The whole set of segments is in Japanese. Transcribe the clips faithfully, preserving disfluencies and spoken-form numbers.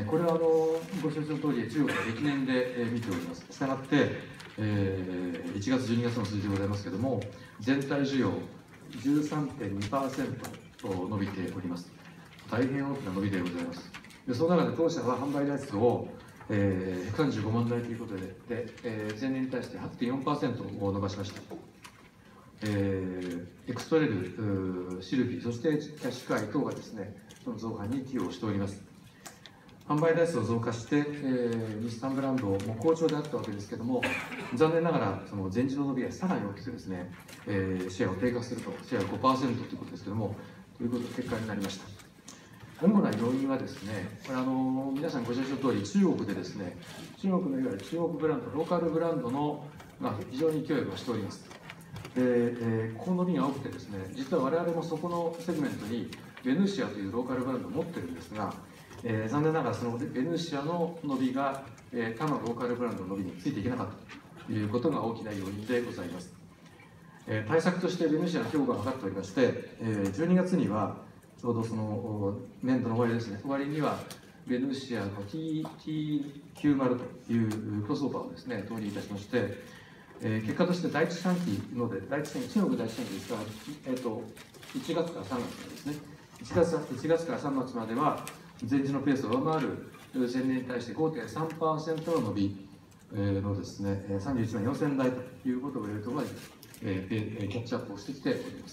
これはあのご承知の通り、中国は歴年で見ております。したがって、えー、いちがつ、じゅうにがつの数字でございますけれども、全体需要 じゅうさんてんにパーセント 伸びております。大変大きな伸びでございます。でその中で当社は販売台数を、えー、ひゃくさんじゅうごまんだいということで、でえー、前年に対して はちてんよんパーセント を伸ばしました。えー、エクストレル、シルフィー、そしてキャッシュカイ等がですね、その増加に寄与しております。販売台数を増加して、えー、日産ブランドも好調であったわけですけれども、残念ながらその前時の伸びがさらに大きくですね、えー、シェアを低下すると、シェア ごパーセント ということですけれども、ということ結果になりました。主な要因はですね、これあの皆さんご承知の通り、中国でですね、中国のいわゆる中国ブランド、ローカルブランドの、まあ、非常に勢いを増しております。で、えー、この伸びが多くてですね、実は我々もそこのセグメントにベヌシアというローカルブランドを持ってるんですが、えー、残念ながらそのベヌシアの伸びが、えー、他のローカルブランドの伸びについていけなかったということが大きな要因でございます。えー、対策としてベヌシアの評価が上がっておりまして、えー、じゅうにがつにはちょうどその年度の終わりですね、終わりにはベヌシアの ティーきゅうじゅう というクロスオーバーをですね、投入いたしまして、えー、結果として第一四半期ので、第一四半期、中国第一四半期ですが、えー、といちがつからさんがつまでですね、いちがつ、いちがつからさんがつまでは、前時のペースを上回る前年に対して ごてんさんパーセント の伸びのですね、さんじゅういちまんよんせんだいということを言うところまで、えー、キャッチアップをしてきております。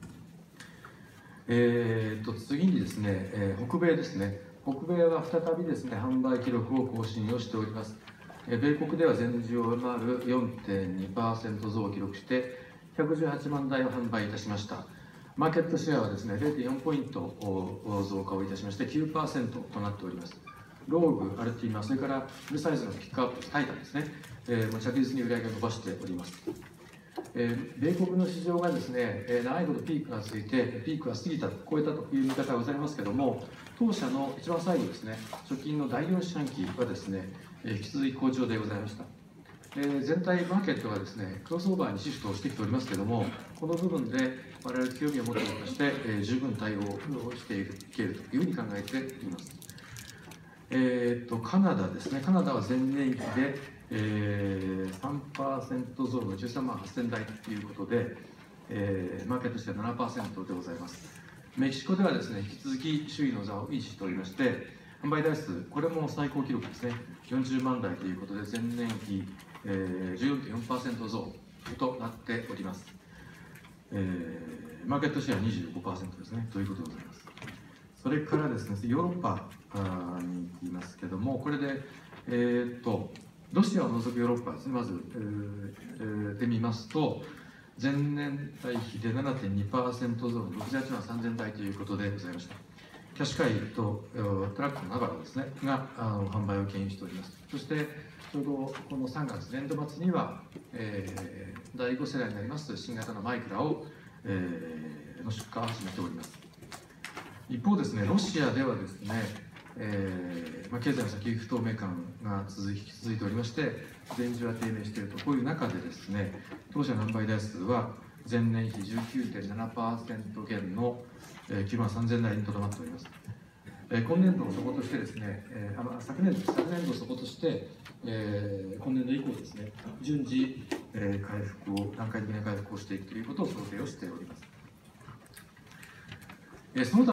えー、と次にですね、えー、北米ですね、北米は再びですね、販売記録を更新をしております。米国では前時を上回る よんてんにパーセント 増を記録してひゃくじゅうはちまんだいを販売いたしました。マーケットシェアはですね れいてんよんポイント増加をいたしまして きゅうパーセント となっております。ローグ、アルティマ、それからフルサイズのピックアップ、タイタンですね、えー、もう着実に売り上げを伸ばしております。えー、米国の市場がですね、えー、長いことピークがついて、ピークが過ぎた、超えたという見方がございますけれども、当社の一番最後ですね、直近のだいよん四半期はですね、えー、引き続き好調でございました。えー、全体マーケットがですね、クロスオーバーにシフトをしてきておりますけれども、この部分で我々興味を持っておりまして、えー、十分対応をしていけるというふうに考えています。えー、とカナダですね、カナダは前年比で、えー、さんパーセント 増のじゅうさんまんはっせんだいということで、えー、マーケットシェア ななパーセント でございます。メキシコではですね、引き続き首位の座を維持しておりまして、販売台数、これも最高記録ですね、よんじゅうまんだいということで、前年比、えー、じゅうよんてんよんパーセント 増となっております。えー、マーケットシェア にじゅうごパーセント ですね、ということでございます。それからですね、ヨーロッパに行きますけども、これで、えー、っと、ロシアを除くヨーロッパですね、まず、えー、で見ますと、前年対比で ななてんにパーセント 増のろくじゅうはちまんさんぜんだいということでございました。キャッシュカイとトラックのナバラですね、があの販売を牽引しております。そして、ちょうどこのさんがつ年度末には、えー、だいご世代になります新型のマイクラを、えー、の出荷を始めております。一方ですね、ロシアではですね、えーまあ、経済の先行き不透明感が続き続いておりまして、前時は低迷していると、こういう中でですね、当社の販売台数は前年比 じゅうきゅうてんななパーセント 減のきゅうまんさんぜんだいにとどまっております。えー、今年度を底としてですね、えー、あ昨年度昨年度を底として、えー、今年度以降ですね、順次、えー、回復を段階的な回復をしていくということを想定をしております。えー、その他